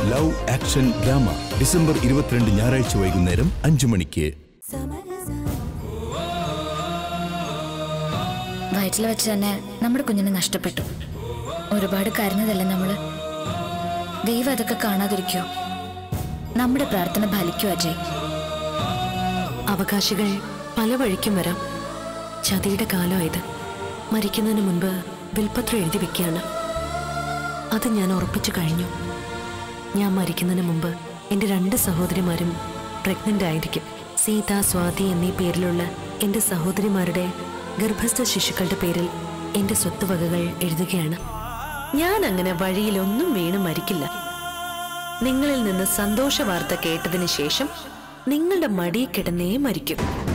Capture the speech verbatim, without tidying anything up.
Love action drama December ഇരുപത്തിരണ്ട് ഞായറാഴ്ച വൈകുന്നേരം അഞ്ചു മണിക്ക്. വയറ്റിൽ വെച്ച് തന്നെ നമ്മുടെ കുഞ്ഞിനെ നഷ്ടപ്പെട്ടു. ഒരുപാട് കരഞ്ഞതല്ലേ നമ്മള്. ദൈവം അതൊക്കെ കാണാതിരിക്കോ? നമ്മുടെ പ്രാർത്ഥന ഫലിക്കോ അജയ്? അവകാശികൾ പല വഴിക്കും വരാം. ചതിയുടെ കാലമായത്. മരിക്കുന്നതിന് മുൻപ് വിൽപത്രം എഴുതി വെക്കുകയാണ്. അത് ഞാൻ ഉറപ്പിച്ചു കഴിഞ്ഞു. ഞാൻ മരിക്കുന്നതിന് മുമ്പ് എൻ്റെ രണ്ട് സഹോദരിമാരും പ്രഗ്നൻ്റ് ആയിരിക്കും. സീത, സ്വാതി എന്നീ പേരിലുള്ള എൻ്റെ സഹോദരിമാരുടെ ഗർഭസ്ഥ ശിശുക്കളുടെ പേരിൽ എൻ്റെ സ്വത്തുവകകൾ എഴുതുകയാണ്. ഞാൻ അങ്ങനെ വഴിയിലൊന്നും വീണ് മരിക്കില്ല. നിങ്ങളിൽ നിന്ന് സന്തോഷ വാർത്ത കേട്ടതിന് ശേഷം നിങ്ങളുടെ മടിയിൽ കിടന്നേ മരിക്കും.